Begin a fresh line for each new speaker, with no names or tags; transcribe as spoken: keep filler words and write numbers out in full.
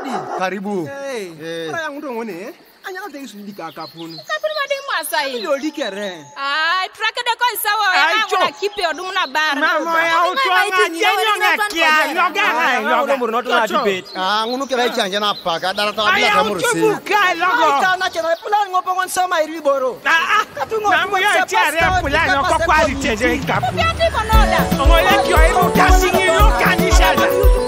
Odi.
Karibu.
Eh. Ora yang ndo ngone. Anya ka tengi suli ka kapunu.
Kapunu madi masa yi.
Lo likere.
Ai, traka de ko sawa ya ngona kipe odum na bar.
Mama ya utwanga nyenyo ngakia yoga hai yoga
murno to na debate.
Ah ngunu kira chanja na paka dara to abia kamursi.
Ai utubuka logo.
Ai kana chena pula ngopo ngon sama iri boro.
Ah ah. Mama ya tiare pula no ko quality de kapu.
Yati konoda.
Ngoya kyo iru kasingi yo kanisha.